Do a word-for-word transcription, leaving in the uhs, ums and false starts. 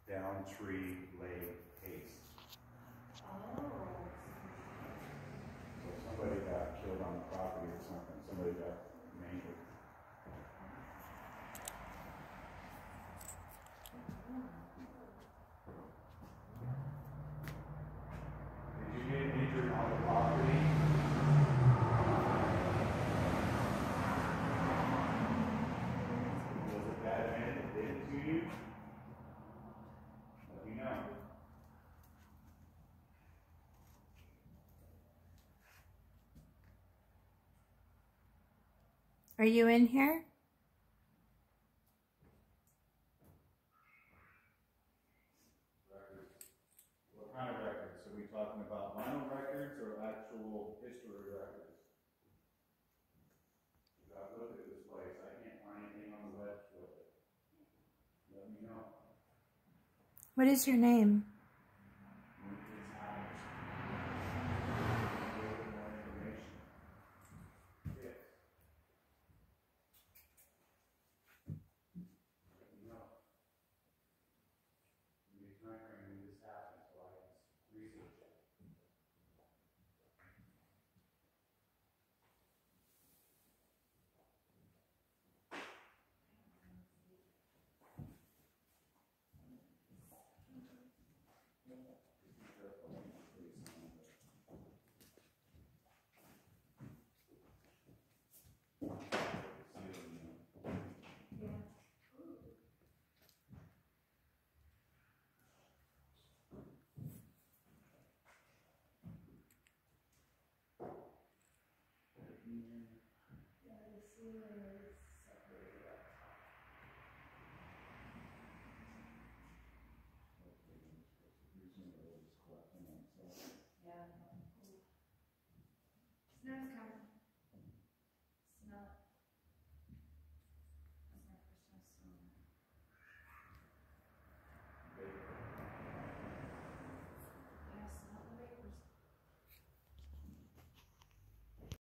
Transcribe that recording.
down tree leg paste. Oh. So somebody got killed on the property or something. Somebody got mangled. Did you get injured on the property? Was it bad man that did it to you? Let me know. Are you in here? Records. What kind of records? Are we talking about vinyl records or actual history records? I've looked at this place. I can't find anything on the web with it. Let me know. What is your name? When it's ours. A little bit more information. Yes. Let me know. Give me a time frame when this happens so I can research it. Yeah, the ceiling.